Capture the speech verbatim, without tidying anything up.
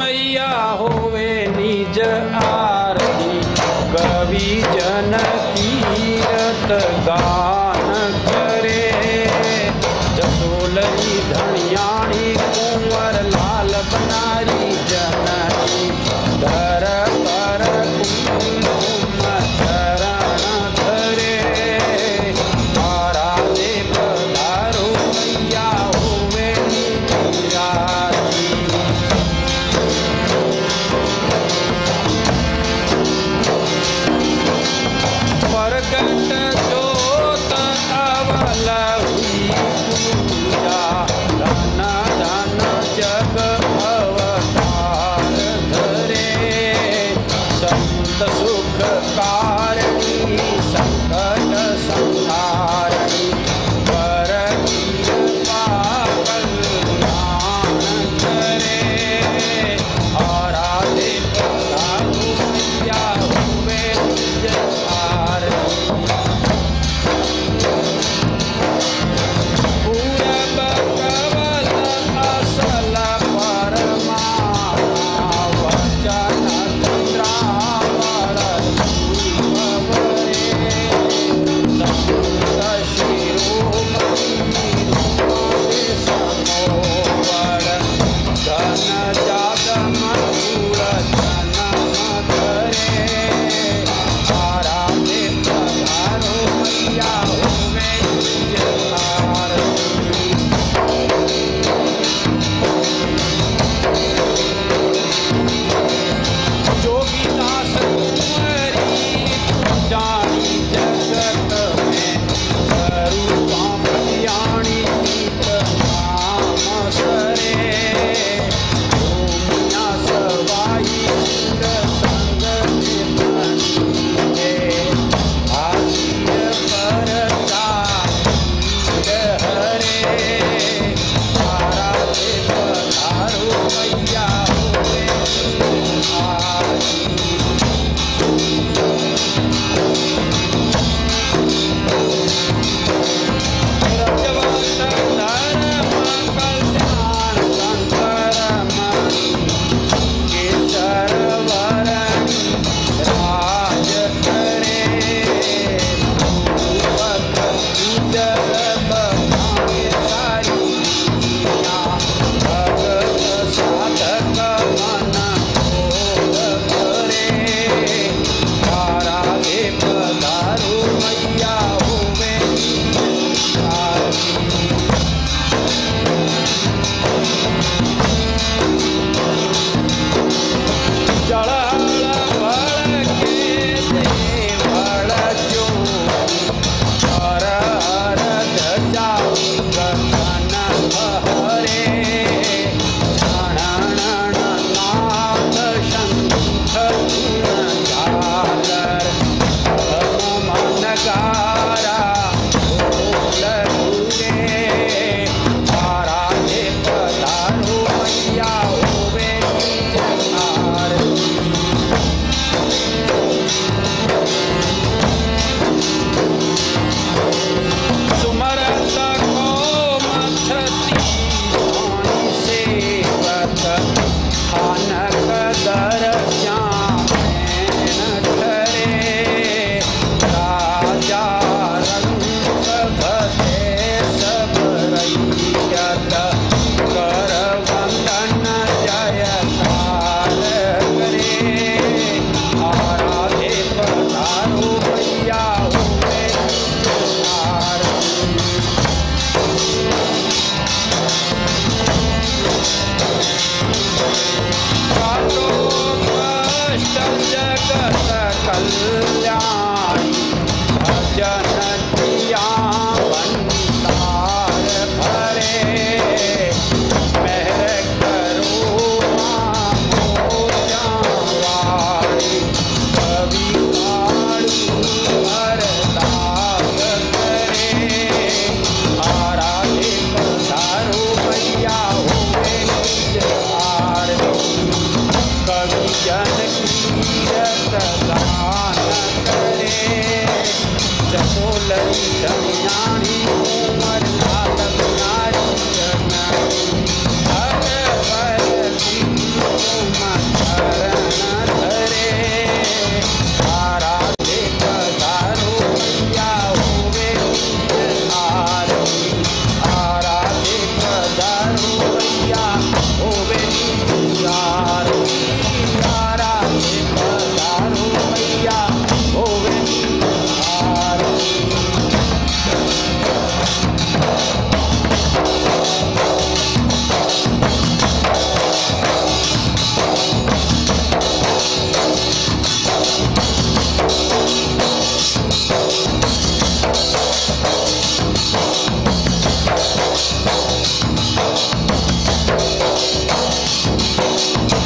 मैया होवे निज आरती कवि जन कीरत गान करे जसोलरी धनियाणी कुंवर लाल बनारी जननी धर पर कुंकुम चरण धरे आराधे पधारो मैया होवे निज आरती प्रगट जोत अवल हुई पूजा धन धन जग अवतार धरे संत सुख कारणी संकट संहारणी पर कृपा कल्याण करे आराधे पधारो मैया होवे निज आरती पूरब कवल असल परमा वचन चंद्रावर भवरे संत शिरोमणि रूपे समोवर धन जात मधुर जन्म धरे आराधे पधारो मैया होवे निज आरती जोगीदास कुंवरी जानी जगत में स्वरूपा कल्याणी गीत नाम सरे भूमिया सवाई सुर संग बनीरे आसिर परता हरे आराधे पधारो मैया होवे निज आरती रजवंत धर्म कल्याण शंकर मणि केसर वरणी राज करे भूपत उजल बखाने सारी दुनिया भगत साधक मन मोह करे आराधे पधारो मैया होवे निज आरती जड़हल बड़ के देवल ज्योति हर हर ध्वजा गगन हरे णण नाथ शंख धुन झालर धम मन गारा ढोल घुरे आराधे पधारो मैया होवे निज आरती सुमरत को मथती सोनी सेवक खानक दर श्यामैन ठरे राजा रंग भते सब रैयत कर वंदन जयकार करे आराधे पधारो मैया होवे निज आरती काटो कष्ट जगत कल्याणी भजन दिया भंडार भरे मेहर करो मोजा वाणी कवि काळू अरदास करे आराधे पधारो मैया होवे निज आरती कवि जन कीरत गान करे जसोलरी धनियाणी